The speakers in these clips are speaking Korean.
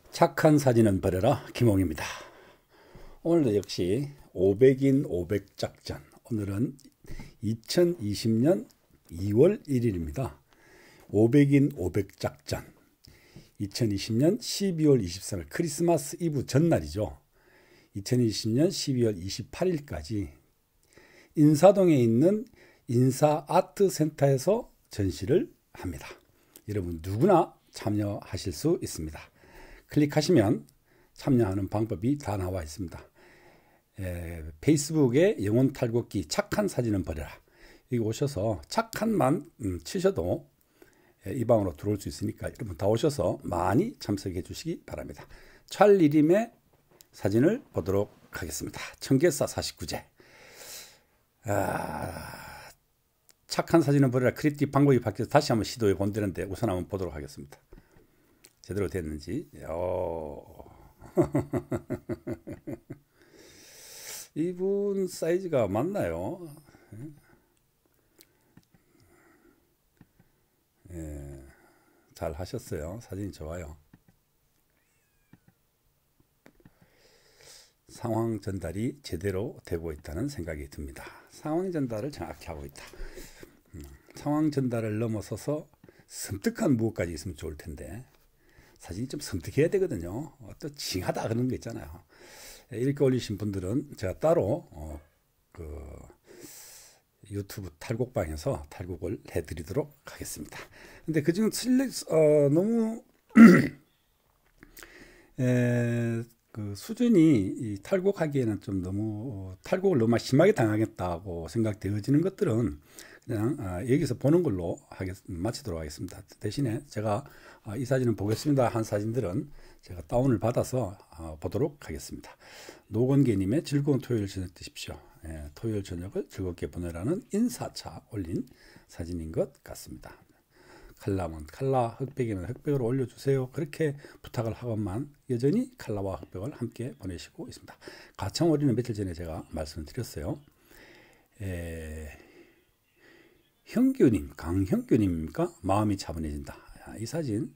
착한 사진은 버려라 김홍입니다. 오늘도 역시 500인 500 작전. 오늘은 2020년 2월 1일입니다. 500인 500 작전. 2020년 12월 23일 크리스마스 이브 전날이죠. 2020년 12월 28일까지 인사동에 있는 인사아트센터에서 전시를 합니다. 여러분 누구나 참여하실 수 있습니다. 클릭하시면 참여하는 방법이 다 나와 있습니다. 페이스북에 영혼 탈곡기 착한 사진은 버려라. 여기 오셔서 착한만 치셔도 이 방으로 들어올 수 있으니까 여러분 다 오셔서 많이 참석해 주시기 바랍니다. 찰리림의 사진을 보도록 하겠습니다. 청계사 49제. 착한 사진은 버려라. 크리에이티브 방법이 바뀌어서 다시 한번 시도해 본다는데 우선 한번 보도록 하겠습니다. 제대로 됐는지. 이분 사이즈가 맞나요? 잘 하셨어요. 사진이 좋아요. 상황 전달이 제대로 되고 있다는 생각이 듭니다. 상황 전달을 정확히 하고 있다. 상황 전달을 넘어서서 섬뜩한 무엇까지 있으면 좋을 텐데 사진이 좀 섬뜩해야 되거든요. 또 징하다 그런 거 있잖아요. 이렇게 올리신 분들은 제가 따로 유튜브 탈곡방에서 탈곡을 해드리도록 하겠습니다. 근데 그중 너무 수준이 이 탈곡하기에는 좀 너무 탈곡을 너무 심하게 당하겠다고 생각되어지는 것들은 그냥 여기서 보는 걸로 마치도록 하겠습니다. 대신에 제가 이 사진을 보겠습니다 한 사진들은 제가 다운을 받아서 보도록 하겠습니다. 노건계님의 즐거운 토요일 저녁 되십시오. 토요일 저녁을 즐겁게 보내라는 인사차 올린 사진인 것 같습니다. 칼라면 칼라, 흑백이면 흑백으로 올려주세요. 그렇게 부탁을 하건만 여전히 칼라와 흑백을 함께 보내시고 있습니다. 가창오리는 며칠 전에 제가 말씀을 드렸어요. 형규님, 강형규님입니까? 마음이 차분해진다. 이 사진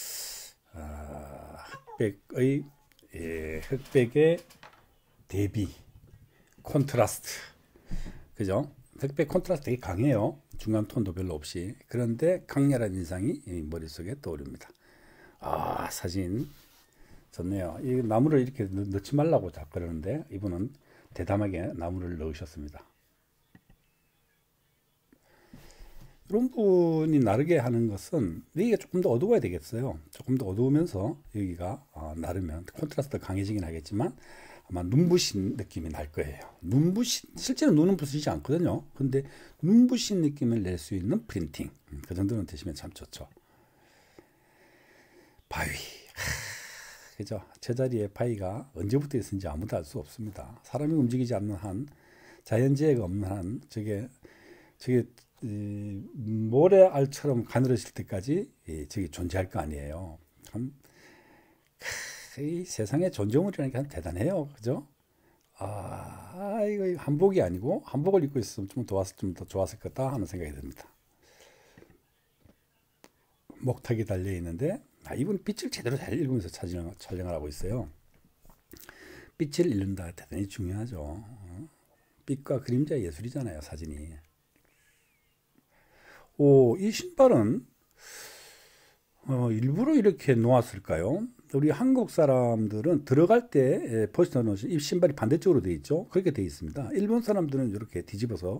흑백의 대비 콘트라스트, 그죠? 흑백 콘트라스트 되게 강해요. 중간 톤도 별로 없이. 그런데 강렬한 인상이 머릿속에 떠오릅니다. 사진 좋네요. 이 나무를 이렇게 넣지 말라고 자꾸 그러는데 이분은 대담하게 나무를 넣으셨습니다. 이런 분이 나르게 하는 것은 여기가 조금 더 어두워야 되겠어요. 조금 더 어두우면서 여기가 나르면 콘트라스트가 강해지긴 하겠지만 아마 눈부신 느낌이 날 거예요. 실제로 눈은 부시지 않거든요. 근데 눈부신 느낌을 낼 수 있는 프린팅. 그 정도는 되시면 참 좋죠. 바위. 그죠? 제자리에 바위가 언제부터 있었는지 아무도 알 수 없습니다. 사람이 움직이지 않는 한, 자연재해가 없는 한, 저게 모래알처럼 가늘어질 때까지 저게 존재할 거 아니에요. 참, 이 세상에 존재물이라는 게 대단해요. 그죠? 이거 한복이 아니고 한복을 입고 있으면 좀 더 좋았을 거다 하는 생각이 듭니다. 목탁이 달려 있는데 이분 빛을 제대로 잘 읽으면서 촬영을 하고 있어요. 빛을 읽는다 대단히 중요하죠. 빛과 그림자의 예술이잖아요, 사진이. 이 신발은 일부러 이렇게 놓았을까요? 우리 한국 사람들은 들어갈 때 벗어놓은 이 신발이 반대쪽으로 되어 있죠. 그렇게 되어 있습니다. 일본 사람들은 이렇게 뒤집어서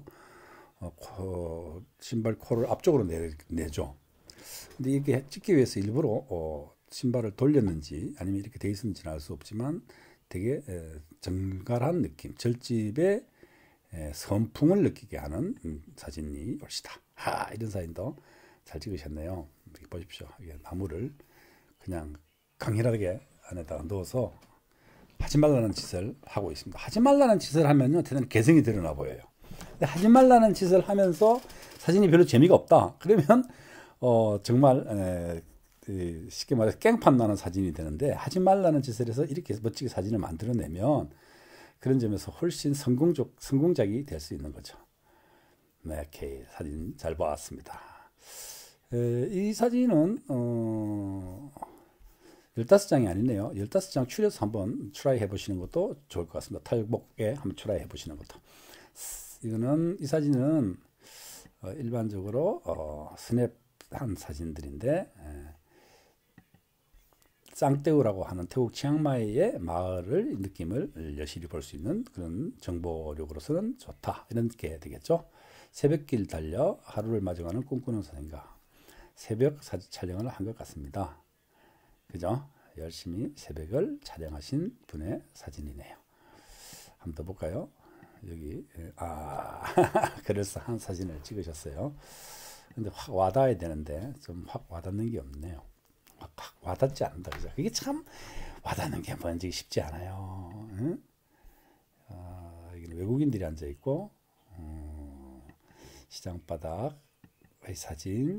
신발 코를 앞쪽으로 내죠. 근데 이렇게 찍기 위해서 일부러 신발을 돌렸는지 아니면 이렇게 되어 있었는지는 알 수 없지만 되게 정갈한 느낌, 절집의 선풍을 느끼게 하는 사진이 옳시다. 이런 사진도 잘 찍으셨네요. 이렇게 보십시오. 이게 나무를 그냥 강렬하게 안에다가 넣어서 하지 말라는 짓을 하고 있습니다. 하지 말라는 짓을 하면요, 대단히 개성이 드러나 보여요. 근데 하지 말라는 짓을 하면서 사진이 별로 재미가 없다. 그러면 정말 쉽게 말해서 깽판 나는 사진이 되는데, 하지 말라는 짓을 해서 이렇게 멋지게 사진을 만들어내면 그런 점에서 훨씬 성공작이 될 수 있는 거죠. 네, 오케이. 사진 잘 봤습니다. 이 사진은 15장이 아니네요. 15장 추려서 한번 트라이 해보시는 것도 좋을 것 같습니다. 탈곡에 한번 트라이 해보시는 것도. 이 사진은 일반적으로 스냅한 사진들인데, 쌍떼우라고 하는 태국 치앙마이의 마을을 느낌을 여실히 볼 수 있는 그런 정보력으로서는 좋다, 이런 게 되겠죠. 새벽길 달려 하루를 맞이하는 꿈꾸는 사진가, 새벽 사진 촬영을 한 것 같습니다. 그죠? 열심히 새벽을 촬영하신 분의 사진이네요. 한번 더 볼까요? 여기 그럴싸한 사진을 찍으셨어요. 근데 확 와닿아야 되는데 좀 확 와닿는 게 없네요. 확 와닿지 않는다, 그죠? 그게 참 와닿는 게 뭔지 쉽지 않아요. 응? 여기는 외국인들이 앉아 있고, 시장 바닥의 사진.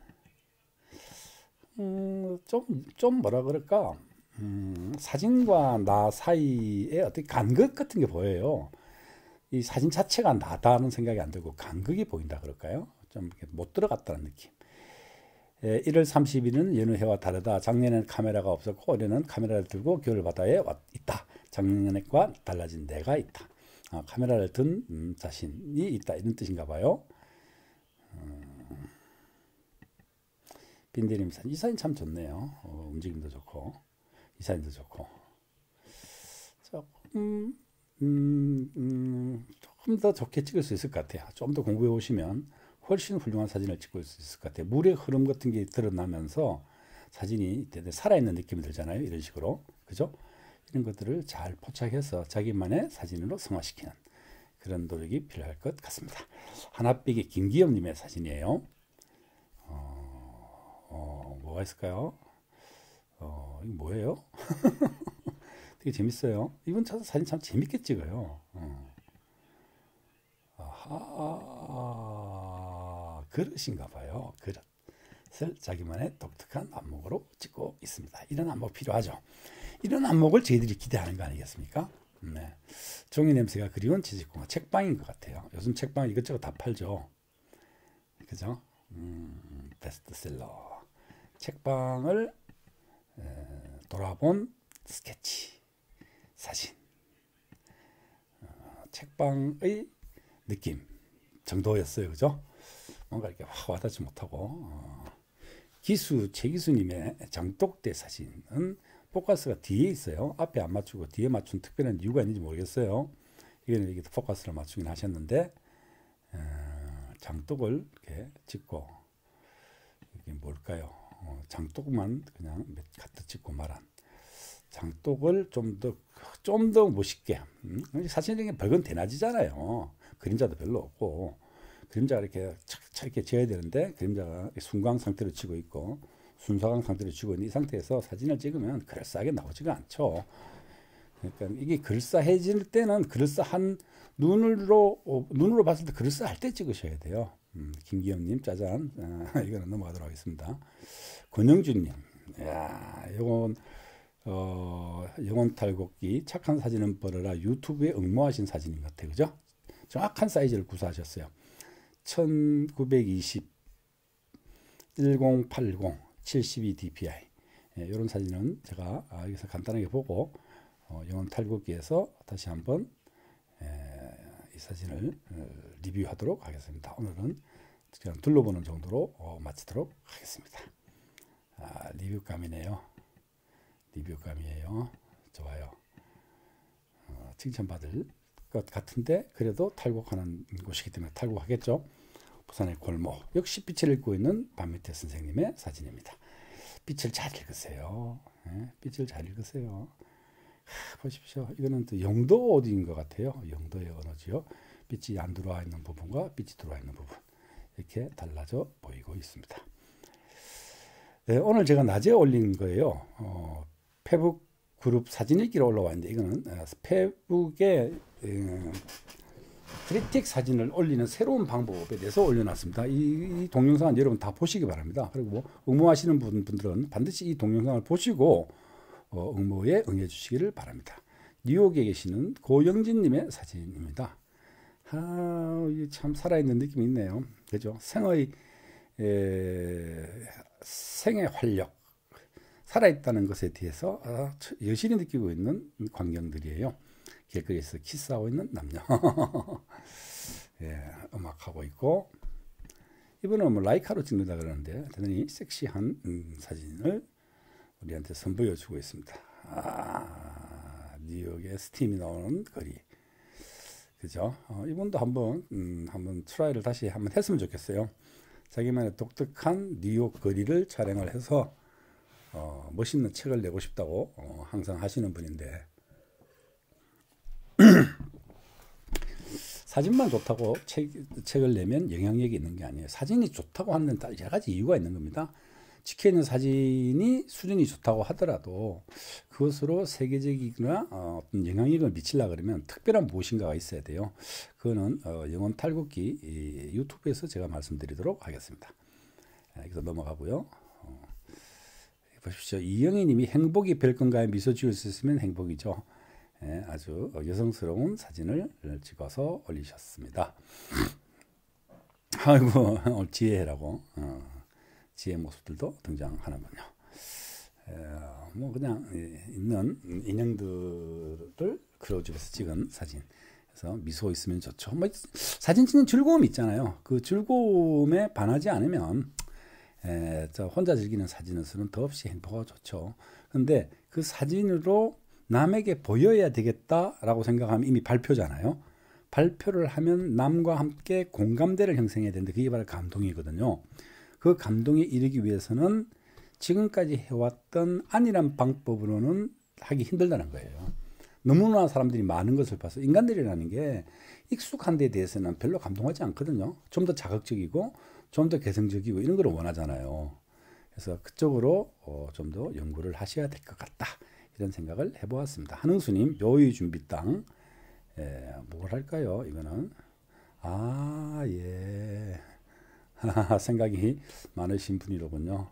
좀 뭐라 그럴까? 사진과 나 사이에 어떤 간극 같은 게 보여요. 이 사진 자체가 나다는 생각이 안 들고 간극이 보인다 그럴까요? 좀 이렇게 못 들어갔다는 느낌. 1월 30일은 여느 해와 다르다. 작년에는 카메라가 없었고 올해는 카메라를 들고 겨울 바다에 있다. 작년과 달라진 내가 있다. 카메라를 든 자신이 있다, 이런 뜻인가 봐요. 빈대림 사진, 이 사진 참 좋네요. 움직임도 좋고 이 사진도 좋고. 조금 더 좋게 찍을 수 있을 것 같아요. 좀 더 공부해 오시면 훨씬 훌륭한 사진을 찍을 수 있을 것 같아요. 물의 흐름 같은 게 드러나면서 사진이 살아있는 느낌이 들잖아요. 이런 식으로. 그죠? 이런 것들을 잘 포착해서 자기만의 사진으로 성화시키는 그런 노력이 필요할 것 같습니다. 하나빼기 김기엽님의 사진이에요. 뭐가 있을까요? 이거 뭐예요? 되게 재밌어요. 이분 사진 참 재밌게 찍어요. 그릇인가 봐요. 그릇을 자기만의 독특한 안목으로 찍고 있습니다. 이런 안목 필요하죠. 이런 안목을 저희들이 기대하는 거 아니겠습니까? 네. 종이 냄새가 그리운 지식공학 책방인 것 같아요. 요즘 책방 이것저것 다 팔죠. 그죠? 베스트셀러. 책방을 돌아본 스케치, 사진. 책방의 느낌 정도였어요. 그죠? 뭔가 이렇게 확 와닿지 못하고. 최기수님의 장독대 사진은 포커스가 뒤에 있어요. 앞에 안 맞추고 뒤에 맞춘 특별한 이유가 있는지 모르겠어요. 이거는 이게 포커스를 맞추긴 하셨는데, 장독을 이렇게 찍고, 이게 뭘까요? 장독만 그냥 갖다 찍고 말한. 장독을 좀 더 멋있게. 사진적인 벽은 대낮이잖아요. 그림자도 별로 없고, 그림자가 이렇게 착착 이렇게 지어야 되는데, 그림자가 순광 상태로 치고 있고, 순사광 상태로 치고 있는 이 상태에서 사진을 찍으면 그럴싸하게 나오지가 않죠. 그러니까 이게 그럴싸해질 때는 그럴싸한 눈으로 봤을 때 그럴싸할 때 찍으셔야 돼요. 김기영님 짜잔. 이거는 넘어가도록 하겠습니다. 권영준님, 야, 이건 영혼 탈곡기 착한 사진은 버려라 유튜브에 응모하신 사진인 것 같아요. 그죠? 정확한 사이즈를 구사하셨어요. 1920 1080 72 dpi. 이런 사진은 제가 여기서 간단하게 보고 영혼 탈곡기에서 다시 한번 이 사진을 리뷰하도록 하겠습니다. 오늘은 그냥 둘러보는 정도로 마치도록 하겠습니다. 리뷰감이네요. 리뷰감이에요. 좋아요. 칭찬받을 것 같은데 그래도 탈곡하는 곳이기 때문에 탈곡하겠죠. 부산의 골목. 역시 빛을 읽고 있는 반미태 선생님의 사진입니다. 빛을 잘 읽으세요. 빛을 잘 읽으세요. 보십시오. 이거는 또 영도 어디인 것 같아요. 영도의 언어지요. 빛이 안 들어와 있는 부분과 빛이 들어와 있는 부분. 이렇게 달라져 보이고 있습니다. 네, 오늘 제가 낮에 올린 거예요. 페북 그룹 사진일기로 올라와 있는데 이거는 페북에 크리틱 사진을 올리는 새로운 방법에 대해서 올려놨습니다. 이 동영상은 여러분 다 보시기 바랍니다. 그리고 응모하시는 분들은 반드시 이 동영상을 보시고 응모에 응해 주시기를 바랍니다. 뉴욕에 계시는 고영진님의 사진입니다. 참 살아있는 느낌이 있네요. 그죠? 생의 활력. 살아있다는 것에 대해서 여실히 느끼고 있는 광경들이에요. 길거리에서 키스하고 있는 남녀. 예, 음악하고 있고, 이분은 뭐 라이카로 찍는다 그러는데 대단히 섹시한 사진을 우리한테 선보여주고 있습니다. 뉴욕의 스팀이 나오는 거리. 그죠? 이분도 한번 트라이를 다시 한번 했으면 좋겠어요. 자기만의 독특한 뉴욕 거리를 촬영을 해서 멋있는 책을 내고 싶다고 항상 하시는 분인데 사진만 좋다고 책을 내면 영향력이 있는 게 아니에요. 사진이 좋다고 하는 여러 가지 이유가 있는 겁니다. 찍혀있는 사진이 수준이 좋다고 하더라도 그것으로 세계적이거나 어떤 영향력을 미치려고 그러면 특별한 무엇인가가 있어야 돼요. 그거는 영혼 탈곡기 유튜브에서 제가 말씀드리도록 하겠습니다. 여기서 넘어가고요. 보십시오. 이영희 님이 행복이 별 건가에 미소 지을 수 있으면 행복이죠. 아주 여성스러운 사진을 찍어서 올리셨습니다. 아이고, 지혜라고 지혜 모습들도 등장하는군요. 뭐 그냥 있는 인형들을 크로즈업해서 찍은 사진. 그래서 미소 있으면 좋죠. 뭐 사진 찍는 즐거움이 있잖아요. 그 즐거움에 반하지 않으면 저 혼자 즐기는 사진으로서는 더없이 행복하고 좋죠. 그런데 그 사진으로 남에게 보여야 되겠다라고 생각하면 이미 발표잖아요. 발표를 하면 남과 함께 공감대를 형성해야 되는데 그게 바로 감동이거든요. 그 감동에 이르기 위해서는 지금까지 해왔던 안일한 방법으로는 하기 힘들다는 거예요. 너무나 사람들이 많은 것을 봐서 인간들이라는 게 익숙한 데에 대해서는 별로 감동하지 않거든요. 좀 더 자극적이고 좀 더 개성적이고 이런 걸 원하잖아요. 그래서 그쪽으로 좀 더 연구를 하셔야 될 것 같다. 이런 생각을 해보았습니다. 한흥수님, 묘의 준비땅. 뭘 할까요? 이거는. 예. 생각이 많으신 분이로군요.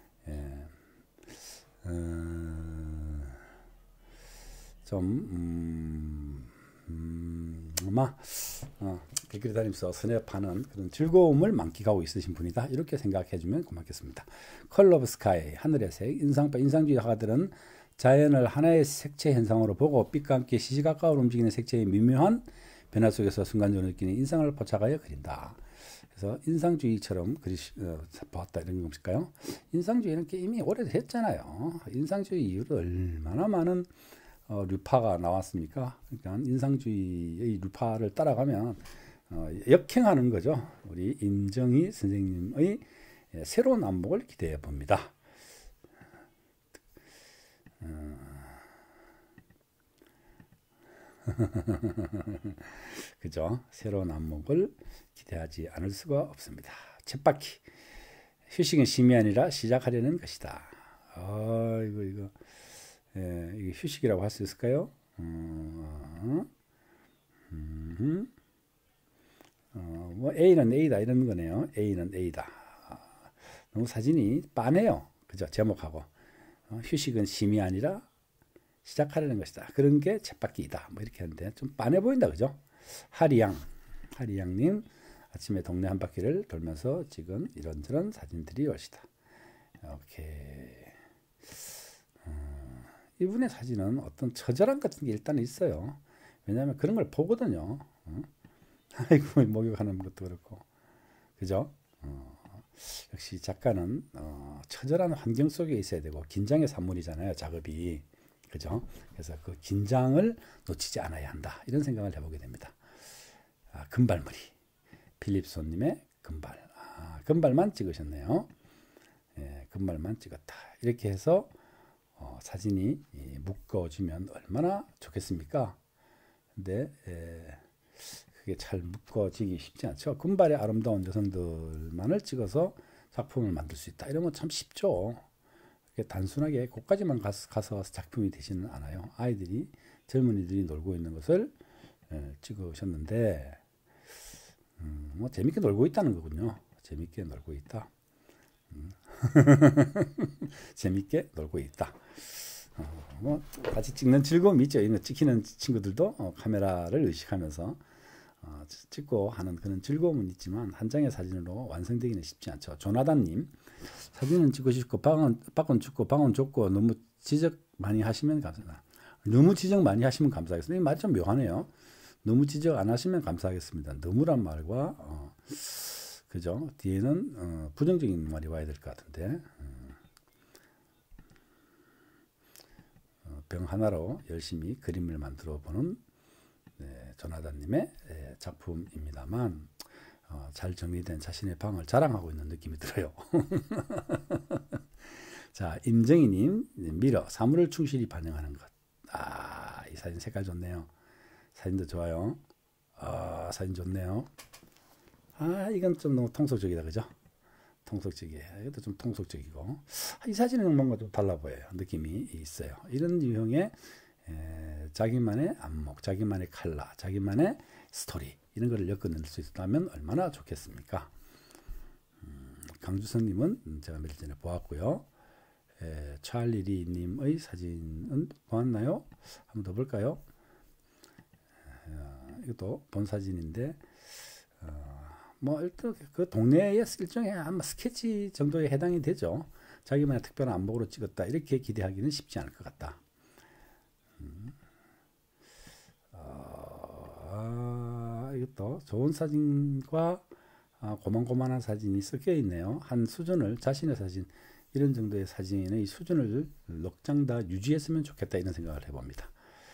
아마 길거리 다니면서 스냅하는 그런 즐거움을 만끽하고 있으신 분이다. 이렇게 생각해주면 고맙겠습니다. 컬러 오브 스카이, 하늘의 색, 인상주의 화가들은 자연을 하나의 색채 현상으로 보고 빛과 함께 시시각각으로 움직이는 색채의 미묘한 변화 속에서 순간적으로 느끼는 인상을 포착하여 그린다. 그래서 인상주의처럼 보았다 이런 것일까요? 인상주의는 이미 오래됐잖아요. 인상주의 이후로 얼마나 많은 류파가 나왔습니까? 그러니까 인상주의의 류파를 따라가면 역행하는 거죠. 우리 임정희 선생님의 새로운 안목을 기대해 봅니다. 그죠? 새로운 안목을 기대하지 않을 수가 없습니다. 쳇바퀴. 휴식은 쉼이 아니라 시작하려는 것이다. 이거 휴식이라고 할 수 있을까요? 뭐 A는 A다 이런 거네요. A는 A다. 너무 사진이 빤해요. 그죠? 제목하고. 휴식은 쉼이 아니라 시작하려는 것이다. 그런 게 쳇바퀴이다. 뭐 이렇게 하는데 좀 빤해 보인다. 그죠? 하리양님 아침에 동네 한 바퀴를 돌면서 찍은 이런저런 사진들이 것이다. 오케이. 이분의 사진은 어떤 처절함 같은 게 일단 있어요. 왜냐하면 그런 걸 보거든요. 아이고 목욕하는 것도 그렇고, 그죠? 역시 작가는 처절한 환경 속에 있어야 되고 긴장의 산물이잖아요. 작업이. 그죠? 그래서 그 긴장을 놓치지 않아야 한다. 이런 생각을 해보게 됩니다. 금발머리. 필립손님의 금발. 금발만 찍으셨네요. 금발만 찍었다. 이렇게 해서 사진이 묶어지면 얼마나 좋겠습니까? 근데 그게 잘 묶어지기 쉽지 않죠. 금발의 아름다운 여성들만을 찍어서 작품을 만들 수 있다. 이런 건 참 쉽죠. 단순하게 그까지만 가서 작품이 되지는 않아요. 아이들이 젊은이들이 놀고 있는 것을 찍으셨는데 뭐 재밌게 놀고 있다는 거군요. 재밌게 놀고 있다. 재밌게 놀고 있다. 뭐 같이 찍는 즐거움이 있죠. 이거 찍히는 친구들도 카메라를 의식하면서 찍고 하는 그런 즐거움은 있지만 한 장의 사진으로 완성되기는 쉽지 않죠. 조나단님, 사진은 찍고 싶고 밖은 춥고 방은 좁고 너무 지적 많이 하시면 감사합니다. 너무 지적 많이 하시면 감사하겠습니다. 이 말이 좀 묘하네요. 너무 지적 안 하시면 감사하겠습니다. 너무란 말과 그죠? 뒤에는 부정적인 말이 와야 될 것 같은데 병 하나로 열심히 그림을 만들어 보는 조나단님의 작품입니다만 잘 정리된 자신의 방을 자랑하고 있는 느낌이 들어요. 자, 임정희님, 미러, 사물을 충실히 반영하는 것. 이 사진 색깔 좋네요. 사진도 좋아요. 사진 좋네요. 이건 좀 너무 통속적이다, 그죠? 통속적이에요. 이것도 좀 통속적이고. 이 사진은 뭔가 좀 달라 보여요. 느낌이 있어요. 이런 유형의 자기만의 안목, 자기만의 컬러, 자기만의 스토리 이런 거를 엮어낼 수 있다면 얼마나 좋겠습니까? 강주성님은 제가 며칠 전에 보았고요. 찰리리님의 사진은 보았나요? 한번 더 볼까요? 이것도 본 사진인데 뭐 일단 그 동네의 일종의 아마 스케치 정도에 해당이 되죠. 자기만의 특별한 안목으로 찍었다 이렇게 기대하기는 쉽지 않을 것 같다. 이것도 좋은 사진과 고만고만한 사진이 섞여 있네요. 한 수준을 자신의 사진 이런 정도의 사진의 수준을 넉장 다 유지했으면 좋겠다 이런 생각을 해봅니다.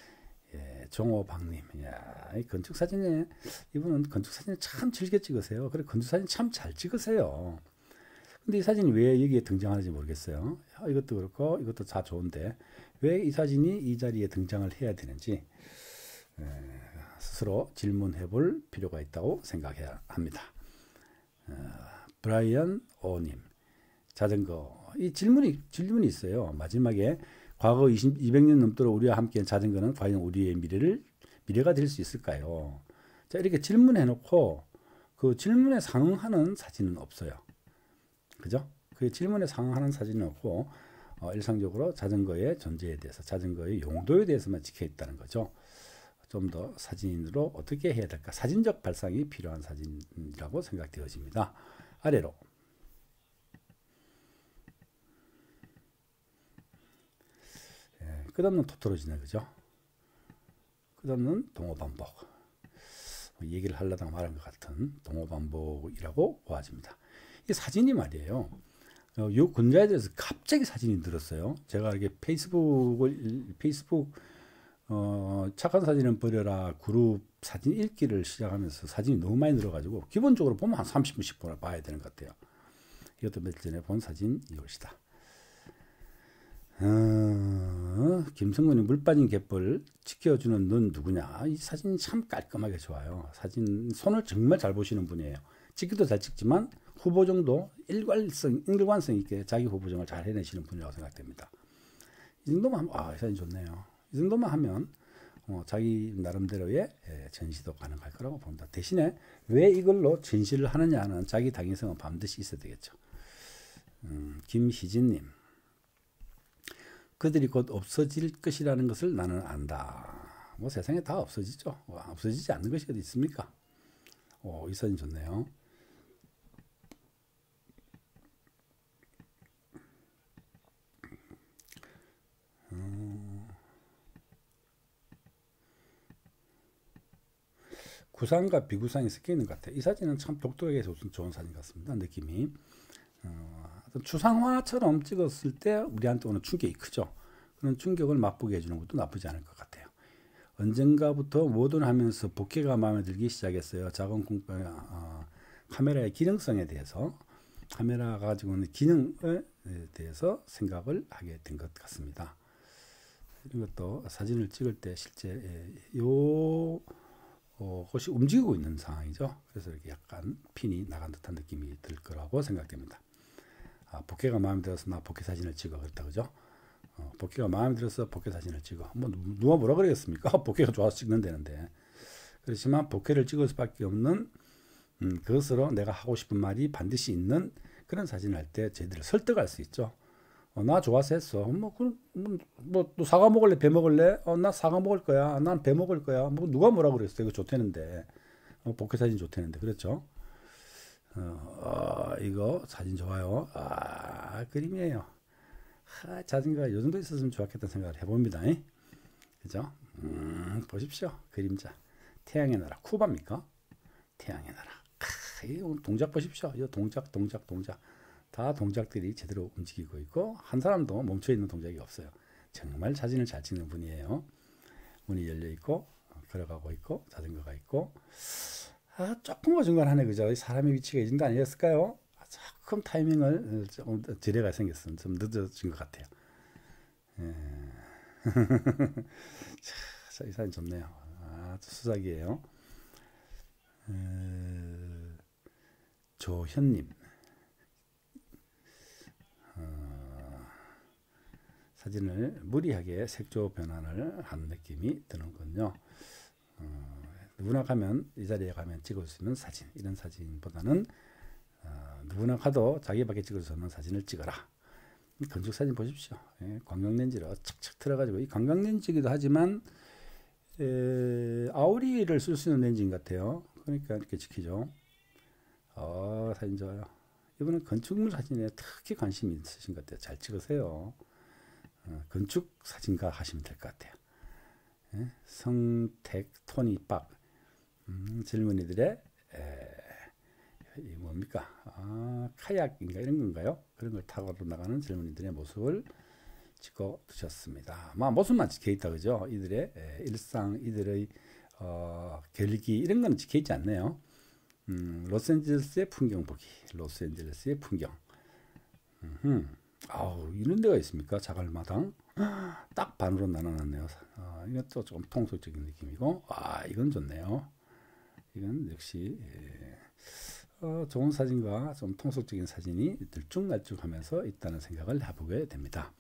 종호박님, 이 건축 사진에 이분은 건축 사진을 참 즐겨 찍으세요. 그래 건축 사진 참 잘 찍으세요. 근데 이 사진이 왜 여기에 등장하는지 모르겠어요. 이것도 그렇고 이것도 다 좋은데 왜 이 사진이 이 자리에 등장을 해야 되는지 스스로 질문해볼 필요가 있다고 생각해야 합니다. 브라이언 오님, 자전거. 이 질문이 있어요. 마지막에 과거 200년 넘도록 우리와 함께한 자전거는 과연 우리의 미래가 될 수 있을까요? 자, 이렇게 질문해놓고 그 질문에 상응하는 사진은 없어요. 그죠? 그 질문에 상응하는 사진은 없고 일상적으로 자전거의 존재에 대해서, 자전거의 용도에 대해서만 찍혀 있다는 거죠. 좀 더 사진으로 어떻게 해야 될까? 사진적 발상이 필요한 사진이라고 생각되어집니다. 아래로. 끝없는 토토로지네, 그죠? 끝없는 동호반복. 얘기를 하려다가 말한 것 같은 동호반복이라고 보아집니다. 이 사진이 말이에요. 요 근자에 대해서 갑자기 사진이 늘었어요. 제가 이렇게 페이스북 착한 사진은 버려라 그룹 사진 읽기를 시작하면서 사진이 너무 많이 늘어가지고 기본적으로 보면 한 30분씩 봐야 되는 것 같아요. 이것도 며칠 전에 본 사진 이것이다. 김성근이 물 빠진 갯벌 지켜주는 넌 누구냐. 이 사진이 참 깔끔하게 좋아요. 사진 손을 정말 잘 보시는 분이에요. 찍기도 잘 찍지만 후보정도 일관성 있게 자기 후보정을 잘 해내시는 분이라고 생각됩니다. 이 정도만 하면 이 사진 좋네요. 이 정도만 하면 자기 나름대로의 전시도 가능할 거라고 봅니다. 대신에 왜 이걸로 전시를 하느냐는 자기 당위성은 반드시 있어야 되겠죠. 김희진님, 그들이 곧 없어질 것이라는 것을 나는 안다. 뭐 세상에 다 없어지죠. 없어지지 않는 것이 어디 있습니까? 이 사진 좋네요. 구상과 비구상이 섞여 있는 것 같아요. 이 사진은 참 독특하게 좋은 사진 같습니다. 느낌이. 추상화처럼 찍었을 때 우리한테 오는 충격이 크죠. 그런 충격을 맛보게 해주는 것도 나쁘지 않을 것 같아요. 언젠가부터 모던하면서 복해가 마음에 들기 시작했어요. 작은 카메라의 기능성에 대해서, 카메라가 가지고 있는 기능에 대해서 생각을 하게 된 것 같습니다. 이런 것도 사진을 찍을 때 실제 것이 움직이고 있는 상황이죠. 그래서 이렇게 약간 핀이 나간 듯한 느낌이 들 거라고 생각됩니다. 복해가 마음에 들어서 나 복해 사진을 찍어 그랬다, 그죠? 복해가 마음에 들어서 복해 사진을 찍어. 뭐 누가 뭐라 그러겠습니까? 복해가 좋아서 찍는 데는데. 그렇지만 복해를 찍을 수밖에 없는 그것으로 내가 하고 싶은 말이 반드시 있는 그런 사진을 할 때 저희들을 설득할 수 있죠. 나 좋아서 했어. 너 사과 먹을래? 배 먹을래? 나 사과 먹을 거야. 난 배 먹을 거야. 누가 뭐라 그랬어? 이거 좋다는데. 복해 사진 좋다는데. 그렇죠? 이거 사진 좋아요. 그림이에요. 자전거가 요 정도 있었으면 좋았겠다는 생각을 해봅니다. 그죠? 보십시오. 그림자. 태양의 나라. 쿠바입니까? 태양의 나라. 이 동작 보십시오. 이 동작. 다 동작들이 제대로 움직이고 있고, 한 사람도 멈춰있는 동작이 없어요. 정말 사진을 잘 찍는 분이에요. 문이 열려 있고, 걸어가고 있고, 자전거가 있고, 조금 중간하네, 그죠? 사람의 위치가 이 정도 아니었을까요? 조금 타이밍을 조금 지뢰가 생겼으면 좀 늦어진 것 같아요. 자, 이 사진 좋네요. 수작이에요. 조현님. 사진을 무리하게 색조 변환을 한 느낌이 드는군요. 누구나 가면, 이 자리에 가면 찍을 수 있는 사진, 이런 사진보다는 누구나 가도 자기밖에 찍을 수 없는 사진을 찍어라. 건축 사진 보십시오. 광각렌즈로 착착 틀어가지고, 이 광각렌즈이기도 하지만 아우리를 쓸 수 있는 렌즈인 것 같아요. 그러니까 이렇게 찍히죠. 사진 좋아요. 이분은 건축물 사진에 특히 관심이 있으신 것 같아요. 잘 찍으세요. 건축 사진가 하시면 될 것 같아요. 성택 토니 박. 젊은이들의 이 뭡니까? 카약인가 이런 건가요? 그런 걸 타고 나가는 젊은이들의 모습을 찍어 두셨습니다. 모습만 찍혀 있다, 그죠? 이들의 일상, 이들의 결기 이런 거는 찍혀 있지 않네요. 로스앤젤레스의 풍경 보기. 로스앤젤레스의 풍경. 이런 데가 있습니까? 자갈마당. 딱 반으로 나눠놨네요. 이것도 조금 통속적인 느낌이고, 이건 좋네요. 이건 역시 좋은 사진과 좀 통속적인 사진이 들쭉날쭉하면서 있다는 생각을 해보게 됩니다.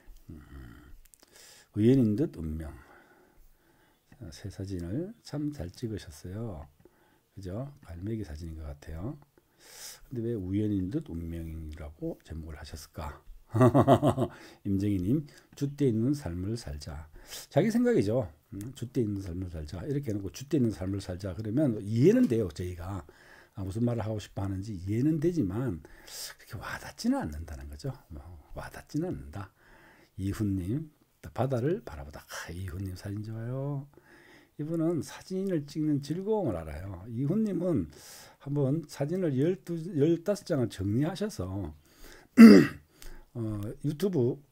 우연인 듯 운명. 새 사진을 참 잘 찍으셨어요. 그죠? 갈매기 사진인 것 같아요. 근데 왜 우연인 듯 운명이라고 제목을 하셨을까? 임정희님, 줏대 있는 삶을 살자. 자기 생각이죠. 줏대 있는 삶을 살자. 이렇게 해놓고 줏대 있는 삶을 살자. 그러면 이해는 돼요. 저희가 무슨 말을 하고 싶어 하는지 이해는 되지만 그렇게 와닿지는 않는다는 거죠. 와닿지는 않는다. 이훈님, 바다를 바라보다. 이훈님 사진 좋아요. 이분은 사진을 찍는 즐거움을 알아요. 이훈님은 한번 사진을 15장을 정리하셔서 유튜브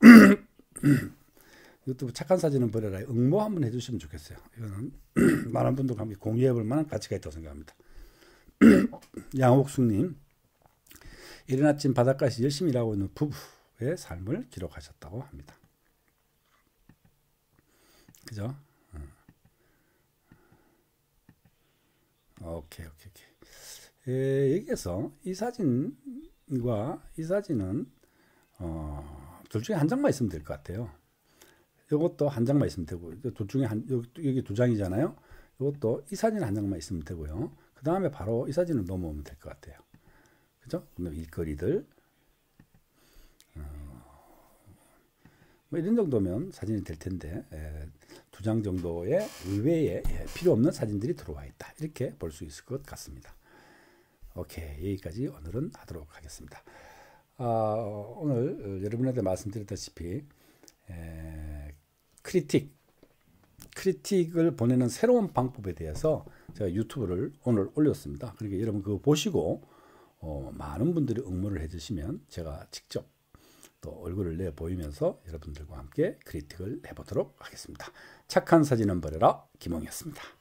착한 사진은 버려라 응모 한번 해주시면 좋겠어요. 이거는 많은 분들과 함께 공유해볼 만한 가치가 있다고 생각합니다. 양옥숙님, 이른 아침 바닷가에서 열심히 일하고 있는 부부의 삶을 기록하셨다고 합니다. 그죠? 오케이. 여기에서 이 사진과 이 사진은 둘 중에 한 장만 있으면 될 것 같아요. 이것도 한 장만 있으면 되고, 둘 중에 여기 두 장이잖아요. 이것도 이 사진 한 장만 있으면 되고요. 그 다음에 바로 이 사진을 넘어오면 될 것 같아요. 그죠? 그럼 일거리들. 이런 정도면 사진이 될 텐데, 두 장 정도의 의외에 필요 없는 사진들이 들어와 있다. 이렇게 볼 수 있을 것 같습니다. 오케이. 여기까지 오늘은 하도록 하겠습니다. 오늘 여러분한테 말씀드렸다시피 크리틱을 보내는 새로운 방법에 대해서 제가 유튜브를 오늘 올렸습니다. 그러니까 여러분 그거 보시고 많은 분들이 응모를 해주시면 제가 직접 또 얼굴을 내 보이면서 여러분들과 함께 크리틱을 해보도록 하겠습니다. 착한 사진은 버려라. 김홍이었습니다.